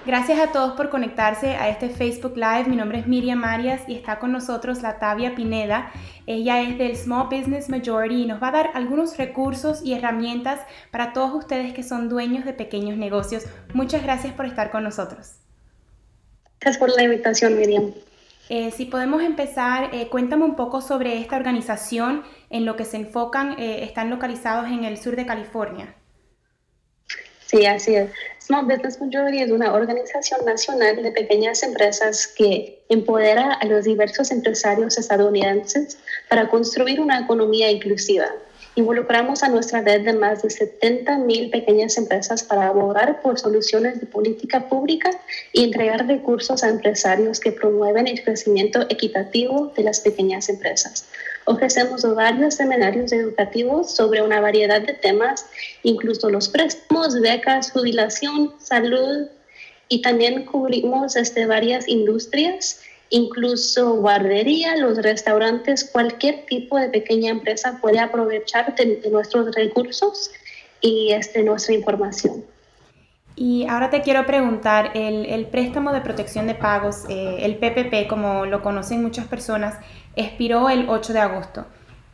Gracias a todos por conectarse a este Facebook Live. Mi nombre es Miriam Arias y está con nosotros Latavia Pineda. Ella es del Small Business Majority y nos va a dar algunos recursos y herramientas para todos ustedes que son dueños de pequeños negocios. Muchas gracias por estar con nosotros. Gracias por la invitación, Miriam. Si podemos empezar, cuéntame un poco sobre esta organización, en lo que se enfocan, están localizados en el sur de California. Sí, así es. Small Business Majority es una organización nacional de pequeñas empresas que empodera a los diversos empresarios estadounidenses para construir una economía inclusiva. Involucramos a nuestra red de más de 70,000 pequeñas empresas para abogar por soluciones de política pública y entregar recursos a empresarios que promueven el crecimiento equitativo de las pequeñas empresas. Ofrecemos varios seminarios educativos sobre una variedad de temas, incluso los préstamos, becas, jubilación, salud, y también cubrimos varias industrias, incluso guardería, los restaurantes, cualquier tipo de pequeña empresa puede aprovechar de nuestros recursos y nuestra información. Y ahora te quiero preguntar, el préstamo de protección de pagos, el PPP, como lo conocen muchas personas, expiró el 8 de agosto.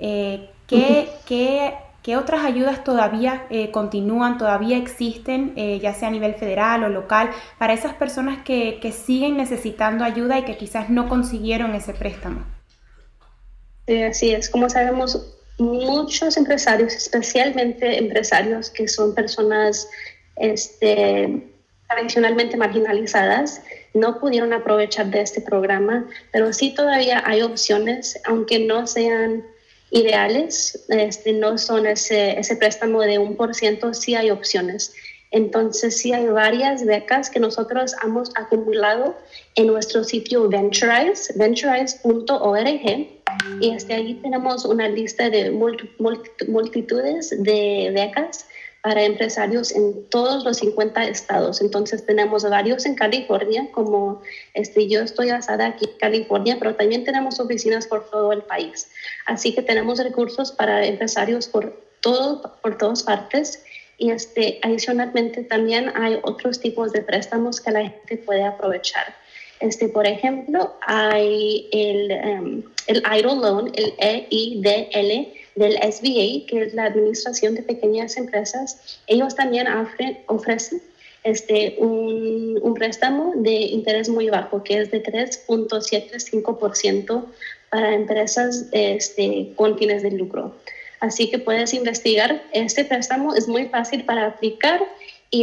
¿Qué otras ayudas todavía continúan, todavía existen, ya sea a nivel federal o local, para esas personas que siguen necesitando ayuda y que quizás no consiguieron ese préstamo? Así es, como sabemos, muchos empresarios, especialmente empresarios que son personas tradicionalmente marginalizadas, no pudieron aprovechar de este programa, pero sí todavía hay opciones, aunque no sean ideales, no son ese préstamo de 1%, sí hay opciones. Entonces sí hay varias becas que nosotros hemos acumulado en nuestro sitio venturize.org, y allí tenemos una lista de multitudes de becas para empresarios en todos los 50 estados. Entonces tenemos varios en California, como yo estoy basada aquí en California, pero también tenemos oficinas por todo el país. Así que tenemos recursos para empresarios por todas partes. Y adicionalmente también hay otros tipos de préstamos que la gente puede aprovechar. Por ejemplo, hay el EIDL Loan, el EIDL del SBA, que es la Administración de Pequeñas Empresas. Ellos también ofrecen un préstamo de interés muy bajo, que es de 3.75% para empresas con fines de lucro. Así que puedes investigar. Este préstamo es muy fácil para aplicar y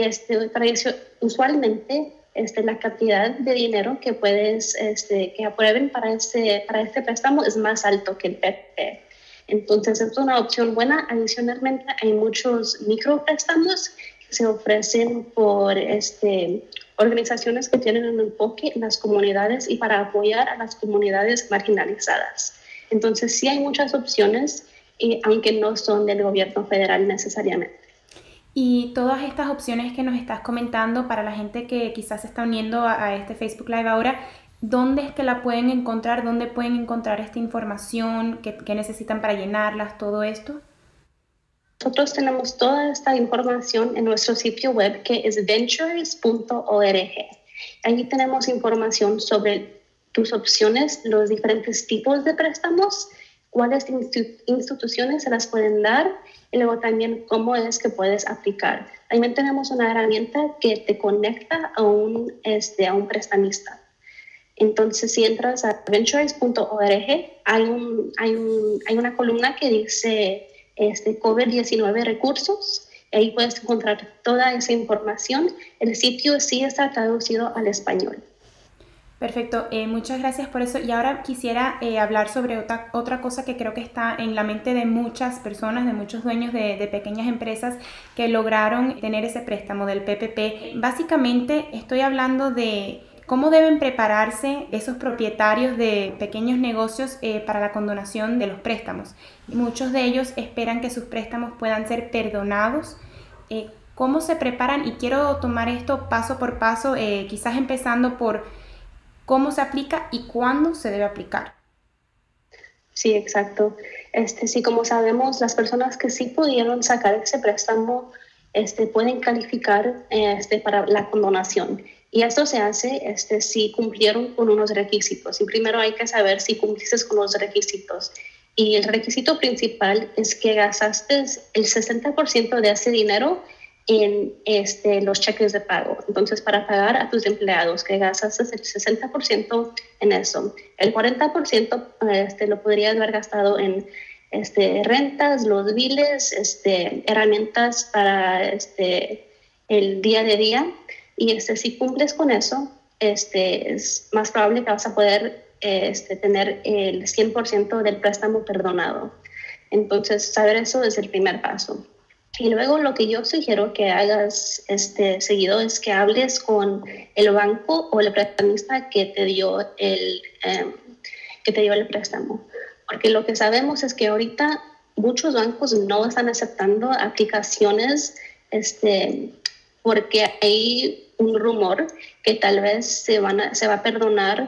usualmente la cantidad de dinero que puedes que aprueben para este préstamo es más alto que el PPP. Entonces es una opción buena. Adicionalmente hay muchos micropréstamos que se ofrecen por organizaciones que tienen un enfoque en las comunidades y para apoyar a las comunidades marginalizadas. Entonces sí hay muchas opciones, aunque no son del gobierno federal necesariamente. Y todas estas opciones que nos estás comentando para la gente que quizás se está uniendo a este Facebook Live ahora, ¿dónde es que la pueden encontrar? ¿Dónde pueden encontrar esta información? ¿Qué necesitan para llenarlas? Todo esto. Nosotros tenemos toda esta información en nuestro sitio web, que es ventures.org. Allí tenemos información sobre tus opciones, los diferentes tipos de préstamos, cuáles instituciones se las pueden dar y luego también cómo es que puedes aplicar. También tenemos una herramienta que te conecta a un prestamista. Entonces, si entras a ventures.org, hay una columna que dice COVID-19 recursos. Ahí puedes encontrar toda esa información. El sitio sí está traducido al español. Perfecto, muchas gracias por eso. Y ahora quisiera hablar sobre otra cosa que creo que está en la mente de muchas personas, de muchos dueños de pequeñas empresas que lograron tener ese préstamo del PPP. Básicamente estoy hablando de cómo deben prepararse esos propietarios de pequeños negocios para la condonación de los préstamos. Muchos de ellos esperan que sus préstamos puedan ser perdonados. ¿Cómo se preparan? Y quiero tomar esto paso por paso, quizás empezando por cómo se aplica y cuándo se debe aplicar. Sí, exacto. Sí, como sabemos, las personas que sí pudieron sacar ese préstamo pueden calificar para la condonación. Y esto se hace si cumplieron con unos requisitos. Y primero hay que saber si cumpliste con los requisitos. Y el requisito principal es que gastaste el 60% de ese dinero en los cheques de pago. Entonces, para pagar a tus empleados, que gastaste el 60% en eso. El 40% lo podrías haber gastado en rentas, los biles, herramientas para el día de día. Y si cumples con eso, es más probable que vas a poder tener el 100% del préstamo perdonado. Entonces, saber eso es el primer paso. Y luego lo que yo sugiero que hagas seguido es que hables con el banco o el prestamista que te dio el préstamo. Porque lo que sabemos es que ahorita muchos bancos no están aceptando aplicaciones porque hay un rumor que tal vez se va a perdonar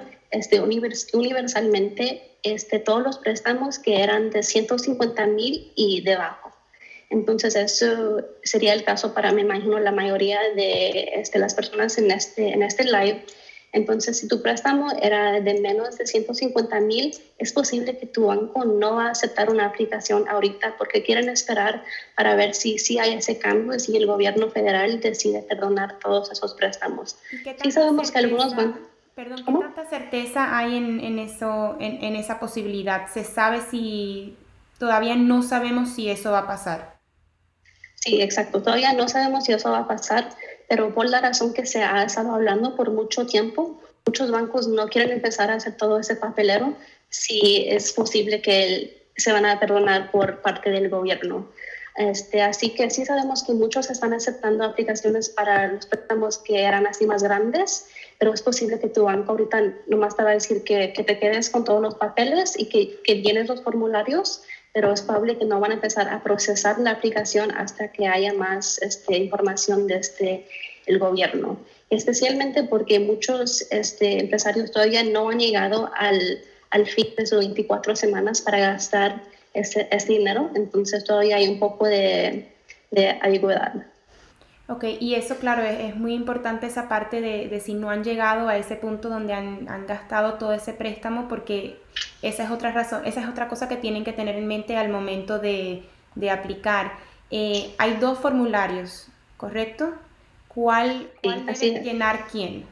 universalmente todos los préstamos que eran de 150,000 y debajo. Entonces, eso sería el caso para, me imagino, la mayoría de las personas en este live. Entonces, si tu préstamo era de menos de 150,000, es posible que tu banco no va a aceptar una aplicación ahorita porque quieren esperar para ver si hay ese cambio, si el gobierno federal decide perdonar todos esos préstamos. Sí sabemos que algunos bancos... Perdón, ¿qué tanta certeza hay en esa posibilidad? ¿Se sabe si... Todavía no sabemos si eso va a pasar? Sí, exacto. Todavía no sabemos si eso va a pasar, pero por la razón que se ha estado hablando por mucho tiempo, muchos bancos no quieren empezar a hacer todo ese papelero si es posible que se van a perdonar por parte del gobierno. Así que sí sabemos que muchos están aceptando aplicaciones para los préstamos que eran así más grandes, pero es posible que tu banco ahorita nomás te va a decir que te quedes con todos los papeles y que llenes los formularios, pero es probable que no van a empezar a procesar la aplicación hasta que haya más información de el gobierno. Especialmente porque muchos empresarios todavía no han llegado al fin de sus 24 semanas para gastar ese dinero, entonces todavía hay un poco de ambigüedad. Ok, y eso, claro, es muy importante esa parte de si no han llegado a ese punto donde han gastado todo ese préstamo, porque esa es otra razón, esa es otra cosa que tienen que tener en mente al momento de aplicar. Hay 2 formularios, ¿correcto? ¿Cuál debe llenar quién?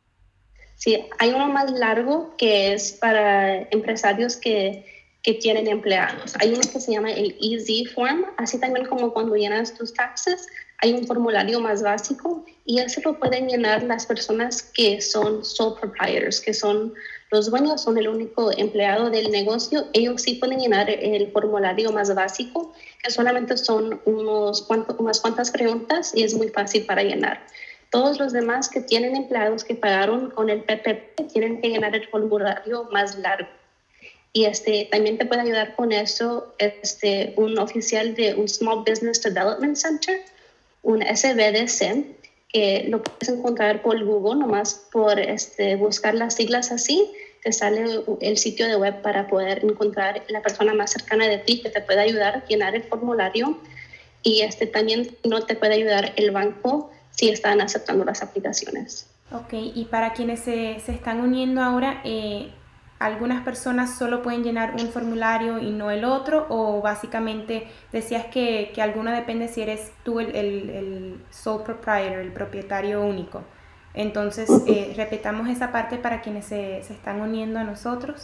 Sí, hay uno más largo que es para empresarios que tienen empleados. Hay uno que se llama el Easy Form, así también como cuando llenas tus taxes, hay un formulario más básico y ese lo pueden llenar las personas que son sole proprietors, que son los dueños, son el único empleado del negocio. Ellos sí pueden llenar el formulario más básico, que solamente son unas cuantas preguntas y es muy fácil para llenar. Todos los demás que tienen empleados que pagaron con el PPP tienen que llenar el formulario más largo. Y también te puede ayudar con eso un oficial de un Small Business Development Center, un SBDC, que lo puedes encontrar por Google, nomás por buscar las siglas así, te sale el sitio de web para poder encontrar la persona más cercana de ti que te puede ayudar a llenar el formulario. Y también no te puede ayudar el banco si están aceptando las aplicaciones. Ok, y para quienes se están uniendo ahora, ¿algunas personas solo pueden llenar un formulario y no el otro? O básicamente decías que alguna depende si eres tú el sole proprietor, el propietario único. Entonces, repetamos esa parte para quienes se están uniendo a nosotros.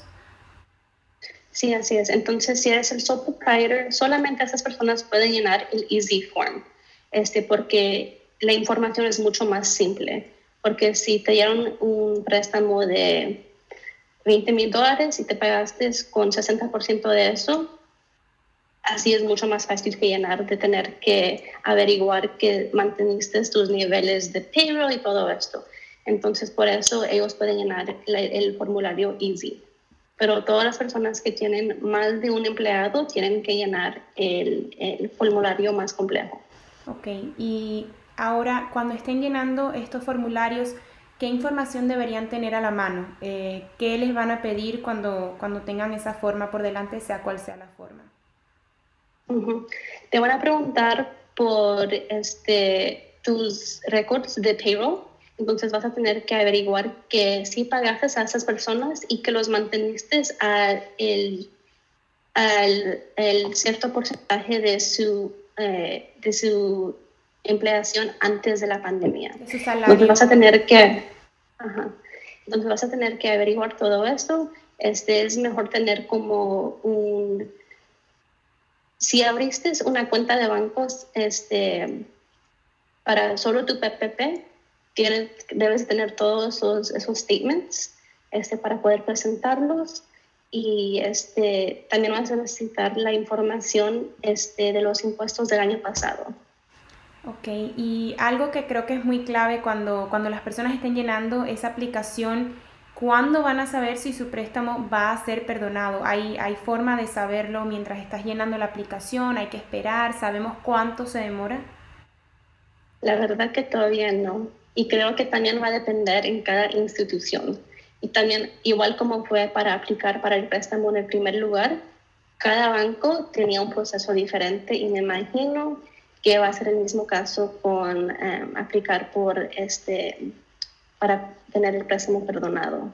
Sí, así es. Entonces, si eres el sole proprietor, solamente esas personas pueden llenar el Easy Form, porque la información es mucho más simple. Porque si te dieron un préstamo de $20,000 y te pagaste con 60% de eso, así es mucho más fácil que llenar, de tener que averiguar que manteniste tus niveles de payroll y todo esto. Entonces, por eso ellos pueden llenar el formulario Easy. Pero todas las personas que tienen más de un empleado tienen que llenar el formulario más complejo. Ok, y ahora cuando estén llenando estos formularios, ¿qué información deberían tener a la mano? ¿Qué les van a pedir cuando tengan esa forma por delante, sea cual sea la forma? Te van a preguntar por tus récords de payroll Entonces vas a tener que averiguar que sí pagaste a esas personas y que los manteniste al cierto porcentaje de su empleación antes de la pandemia. De su salario. Entonces vas a tener que, ajá, entonces vas a tener que averiguar todo esto. Es mejor tener como si abriste una cuenta de bancos, para solo tu PPP, debes tener todos esos statements, para poder presentarlos. Y también vas a necesitar la información de los impuestos del año pasado. Ok, y algo que creo que es muy clave cuando las personas estén llenando esa aplicación, ¿cuándo van a saber si su préstamo va a ser perdonado? ¿Hay forma de saberlo mientras estás llenando la aplicación? ¿Hay que esperar? ¿Sabemos cuánto se demora? La verdad que todavía no. Y creo que también va a depender en cada institución. Y también, igual como fue para aplicar para el préstamo en el primer lugar, cada banco tenía un proceso diferente y me imagino que va a ser el mismo caso con aplicar para tener el préstamo perdonado.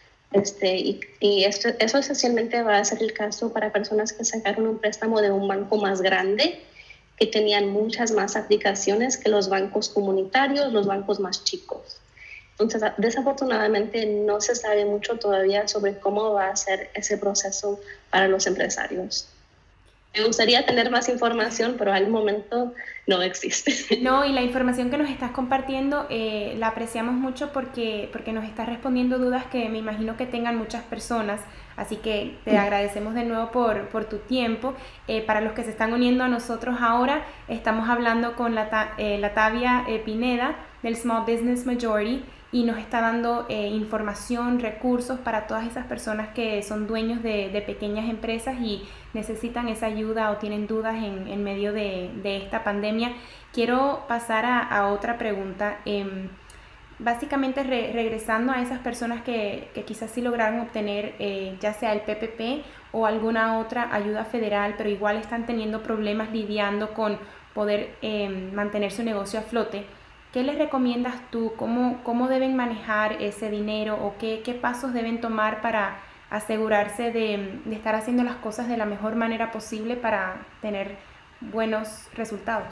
Eso esencialmente va a ser el caso para personas que sacaron un préstamo de un banco más grande, que tenían muchas más aplicaciones que los bancos comunitarios, los bancos más chicos. Entonces, desafortunadamente no se sabe mucho todavía sobre cómo va a ser ese proceso para los empresarios. Me gustaría tener más información, pero al momento no existe. No, y la información que nos estás compartiendo la apreciamos mucho porque nos estás respondiendo dudas que me imagino que tengan muchas personas. Así que te agradecemos de nuevo por tu tiempo. Para los que se están uniendo a nosotros ahora, estamos hablando con Latavia Pineda del Small Business Majority y nos está dando información, recursos para todas esas personas que son dueños de pequeñas empresas y necesitan esa ayuda o tienen dudas en medio de esta pandemia. Quiero pasar a otra pregunta. Básicamente regresando a esas personas que quizás sí lograron obtener ya sea el PPP o alguna otra ayuda federal, pero igual están teniendo problemas lidiando con poder mantener su negocio a flote. ¿Qué les recomiendas tú? ¿Cómo deben manejar ese dinero o qué pasos deben tomar para asegurarse de estar haciendo las cosas de la mejor manera posible para tener buenos resultados?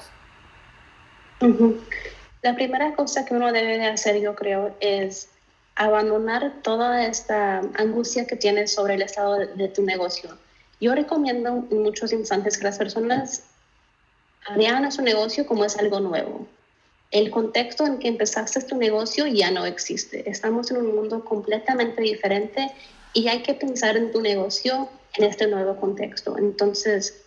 Uh-huh. La primera cosa que uno debe de hacer, yo creo, es abandonar toda esta angustia que tienes sobre el estado de tu negocio. Yo recomiendo en muchos instantes que las personas vean su negocio como es algo nuevo. El contexto en que empezaste tu negocio ya no existe. Estamos en un mundo completamente diferente y hay que pensar en tu negocio en este nuevo contexto. Entonces,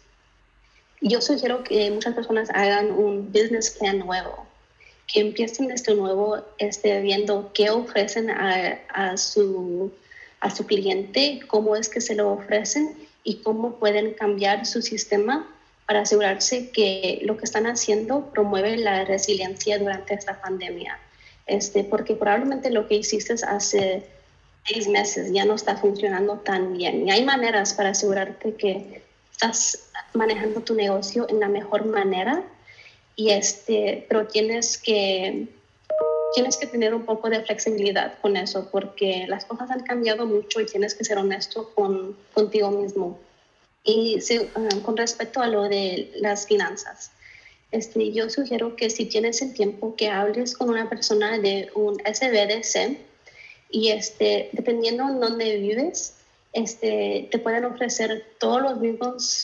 yo sugiero que muchas personas hagan un business plan nuevo, que empiecen desde nuevo viendo qué ofrecen a su cliente, cómo es que se lo ofrecen y cómo pueden cambiar su sistema para asegurarse que lo que están haciendo promueve la resiliencia durante esta pandemia. Porque probablemente lo que hiciste hace 6 meses ya no está funcionando tan bien. Y hay maneras para asegurarte que estás manejando tu negocio en la mejor manera, pero tienes que tener un poco de flexibilidad con eso, porque las cosas han cambiado mucho y tienes que ser honesto contigo mismo. Y con respecto a lo de las finanzas, yo sugiero que si tienes el tiempo que hables con una persona de un SBDC y dependiendo en dónde vives, te pueden ofrecer todos los mismos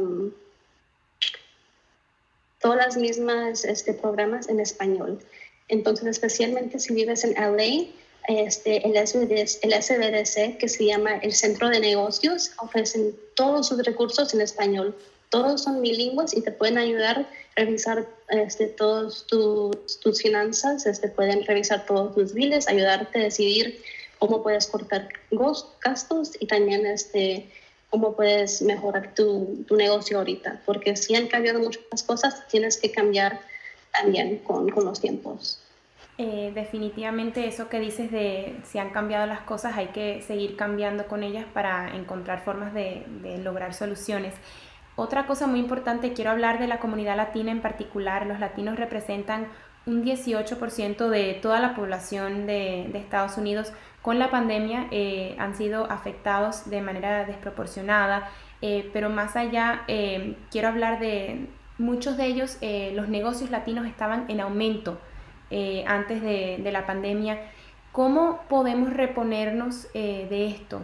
todas las mismas programas en español. Entonces, especialmente si vives en LA, el SBDC, que se llama el Centro de Negocios, ofrecen todos sus recursos en español. Todos son bilingües y te pueden ayudar a revisar todas tus finanzas, pueden revisar todos tus biles, ayudarte a decidir cómo puedes cortar gastos y también cómo puedes mejorar tu negocio ahorita. Porque si han cambiado muchas cosas, tienes que cambiar también con los tiempos. Definitivamente eso que dices de si han cambiado las cosas, hay que seguir cambiando con ellas para encontrar formas de lograr soluciones. Otra cosa muy importante, quiero hablar de la comunidad latina en particular. Los latinos representan un 18% de toda la población de Estados Unidos con la pandemia han sido afectados de manera desproporcionada, pero más allá quiero hablar de muchos de ellos, los negocios latinos estaban en aumento antes de la pandemia. ¿Cómo podemos reponernos de esto?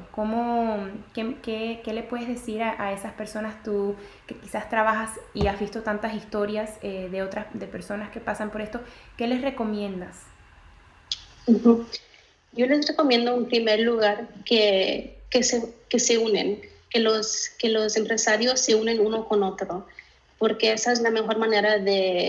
¿Qué le puedes decir a esas personas tú que quizás trabajas y has visto tantas historias de personas que pasan por esto? ¿Qué les recomiendas? Ujú. Yo les recomiendo en primer lugar que se unen, que los empresarios se unen uno con otro, porque esa es la mejor manera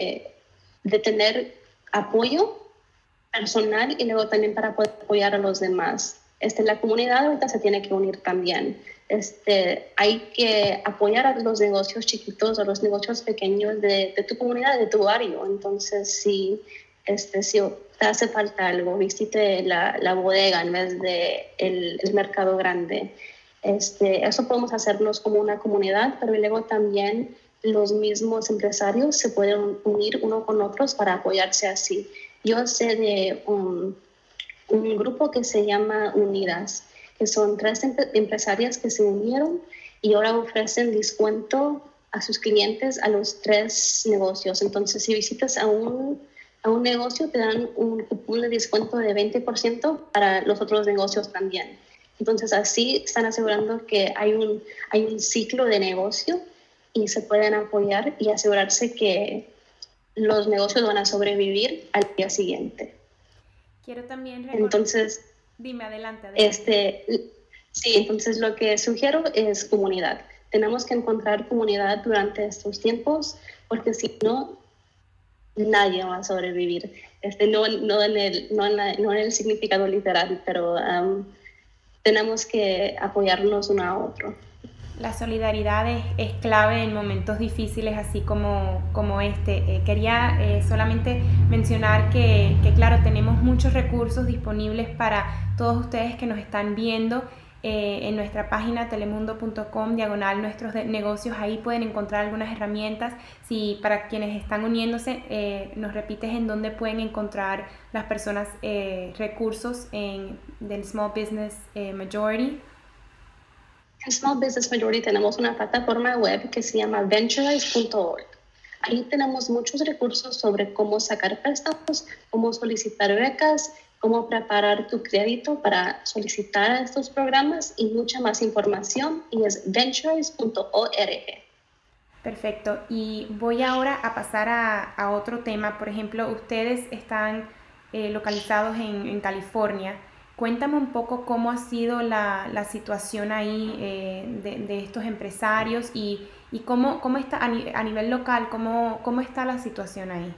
de tener apoyo personal y luego también para poder apoyar a los demás. La comunidad ahorita se tiene que unir también. Hay que apoyar a los negocios chiquitos o los negocios pequeños de tu comunidad, de tu barrio. Entonces, si te hace falta algo, visite la bodega en vez de el mercado grande. Eso podemos hacernos como una comunidad, pero luego también los mismos empresarios se pueden unir uno con otros para apoyarse así. Yo sé de un grupo que se llama Unidas, que son 3 empresarias que se unieron y ahora ofrecen descuento a sus clientes a los 3 negocios. Entonces, si visitas a un negocio, te dan un cupón de descuento de 20% para los otros negocios también. Entonces, así están asegurando que hay un ciclo de negocio y se pueden apoyar y asegurarse que los negocios van a sobrevivir al día siguiente. Quiero también recordar... Entonces, Dime, adelante. sí, entonces lo que sugiero es comunidad. Tenemos que encontrar comunidad durante estos tiempos, porque si no, nadie va a sobrevivir. No en el significado literal, pero tenemos que apoyarnos uno a otro. La solidaridad es clave en momentos difíciles así como este. Quería solamente mencionar que, claro, tenemos muchos recursos disponibles para todos ustedes que nos están viendo en nuestra página telemundo.com/nuestros negocios. Ahí pueden encontrar algunas herramientas. Si para quienes están uniéndose, nos repites en dónde pueden encontrar las personas recursos del Small Business Majority. En Small Business Majority tenemos una plataforma web que se llama venturize.org. Ahí tenemos muchos recursos sobre cómo sacar préstamos, cómo solicitar becas, cómo preparar tu crédito para solicitar a estos programas y mucha más información, y es venturize.org. Perfecto. Y voy ahora a pasar a otro tema. Por ejemplo, ustedes están localizados en California. Cuéntame un poco cómo ha sido la situación ahí de estos empresarios y cómo está a nivel local, cómo está la situación ahí.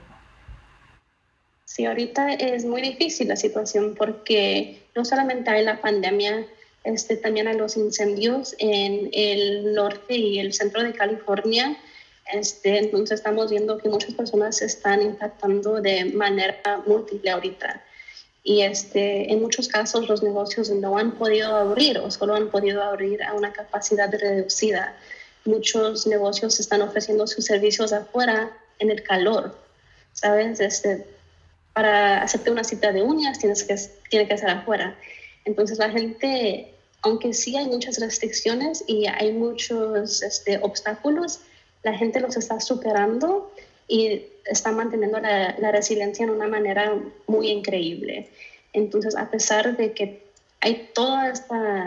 Sí, ahorita es muy difícil la situación porque no solamente hay la pandemia, también hay los incendios en el norte y el centro de California. Entonces estamos viendo que muchas personas se están impactando de manera múltiple ahorita. Y en muchos casos los negocios no han podido abrir o solo han podido abrir a una capacidad reducida. Muchos negocios están ofreciendo sus servicios afuera en el calor, ¿sabes? Para hacerte una cita de uñas tiene que ser afuera. Entonces la gente, aunque sí hay muchas restricciones y hay muchos obstáculos, la gente los está superando y está manteniendo la resiliencia de una manera muy increíble. Entonces, a pesar de que hay todas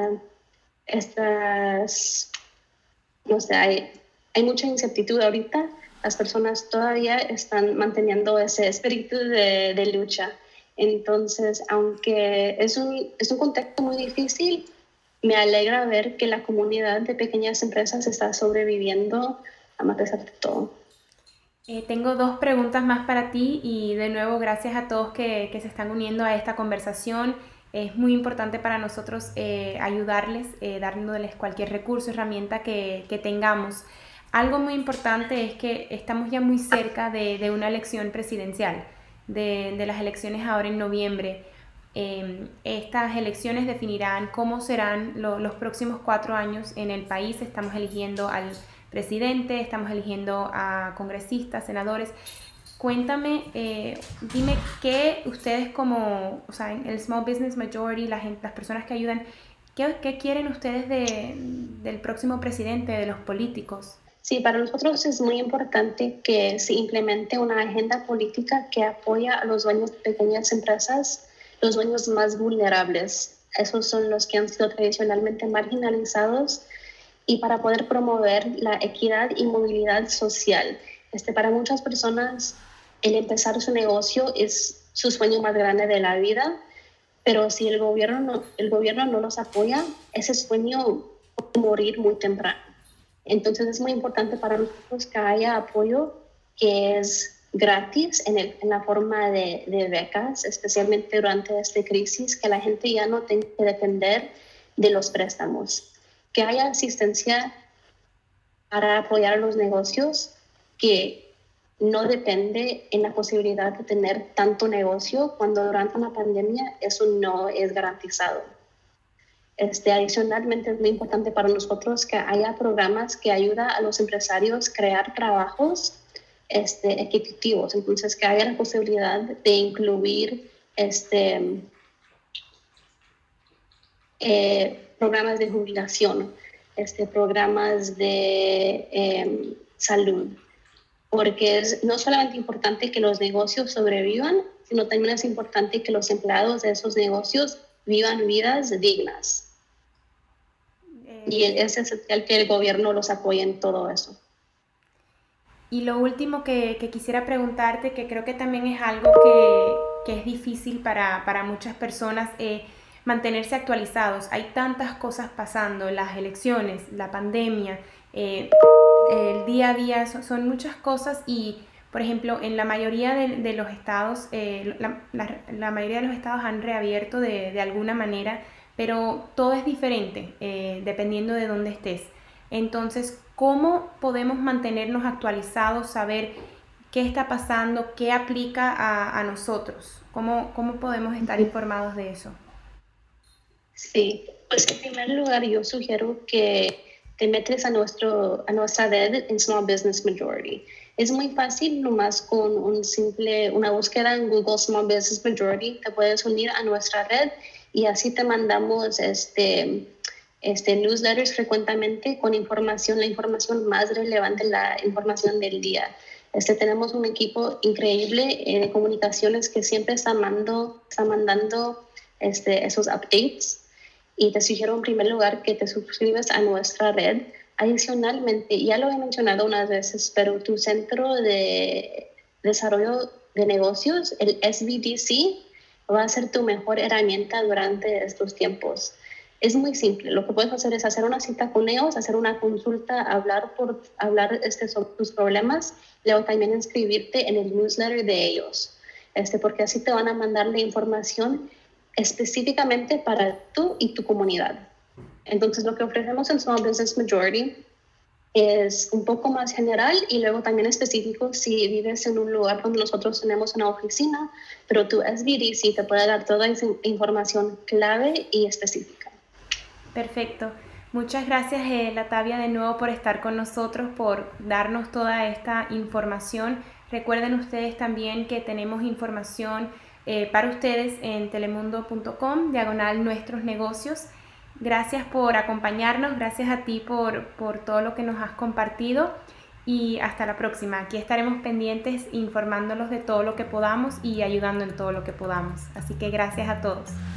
no sé, hay mucha incertidumbre ahorita, las personas todavía están manteniendo ese espíritu de lucha. Entonces, aunque es un contexto muy difícil, me alegra ver que la comunidad de pequeñas empresas está sobreviviendo a pesar de todo. Tengo 2 preguntas más para ti y de nuevo gracias a todos que se están uniendo a esta conversación. Es muy importante para nosotros ayudarles, dándoles cualquier recurso, herramienta que tengamos. Algo muy importante es que estamos ya muy cerca de una elección presidencial, de las elecciones ahora en noviembre. Estas elecciones definirán cómo serán los próximos 4 años en el país. Estamos eligiendo al presidente, estamos eligiendo a congresistas, senadores. cuéntame, dime qué ustedes como, o sea, en el Small Business Majority, las personas que ayudan, ¿qué quieren ustedes del próximo presidente, de los políticos? Sí, para nosotros es muy importante que se implemente una agenda política que apoya a los dueños de pequeñas empresas, los dueños más vulnerables. Esos son los que han sido tradicionalmente marginalizados y para poder promover la equidad y movilidad social. Para muchas personas, el empezar su negocio es su sueño más grande de la vida, pero si el gobierno no los apoya, ese sueño puede morir muy temprano. Entonces es muy importante para nosotros que haya apoyo que es gratis en la forma de becas, especialmente durante esta crisis, que la gente ya no tenga que depender de los préstamos. Que haya asistencia para apoyar a los negocios que no depende en la posibilidad de tener tanto negocio cuando durante una pandemia eso no es garantizado. Adicionalmente es muy importante para nosotros que haya programas que ayuden a los empresarios a crear trabajos equitativos, entonces que haya la posibilidad de incluir programas de jubilación, programas de salud, porque es no solamente importante que los negocios sobrevivan, sino también es importante que los empleados de esos negocios vivan vidas dignas. Y es esencial que el gobierno los apoye en todo eso. Y lo último que quisiera preguntarte, que creo que también es algo que es difícil para muchas personas, mantenerse actualizados. Hay tantas cosas pasando, las elecciones, la pandemia, el día a día, son muchas cosas y, por ejemplo, en la mayoría de los estados, la mayoría de los estados han reabierto de alguna manera, pero todo es diferente dependiendo de dónde estés. Entonces, ¿cómo podemos mantenernos actualizados, saber qué está pasando, qué aplica a nosotros? ¿Cómo podemos estar informados de eso? Sí, pues en primer lugar yo sugiero que te metes a nuestra red en Small Business Majority. Es muy fácil, nomás con una búsqueda en Google Small Business Majority, te puedes unir a nuestra red y así te mandamos newsletters frecuentemente con la información más relevante, la información del día. Tenemos un equipo increíble de comunicaciones que siempre está mandando esos updates. Y te sugiero en primer lugar que te suscribas a nuestra red. Adicionalmente, ya lo he mencionado unas veces, pero tu centro de desarrollo de negocios, el SBDC, va a ser tu mejor herramienta durante estos tiempos. Es muy simple. Lo que puedes hacer es hacer una cita con ellos, hacer una consulta, hablar sobre tus problemas, luego también inscribirte en el newsletter de ellos, porque así te van a mandar la información específicamente para tú y tu comunidad. Entonces, lo que ofrecemos en Small Business Majority es un poco más general y luego también específico si vives en un lugar donde nosotros tenemos una oficina, pero tu SBDC te puede dar toda esa información clave y específica. Perfecto. Muchas gracias, Latavia, de nuevo por estar con nosotros, por darnos toda esta información. Recuerden ustedes también que tenemos información para ustedes en telemundo.com/nuestros negocios. Gracias por acompañarnos, gracias a ti por todo lo que nos has compartido y hasta la próxima. Aquí estaremos pendientes informándolos de todo lo que podamos y ayudando en todo lo que podamos. Así que gracias a todos.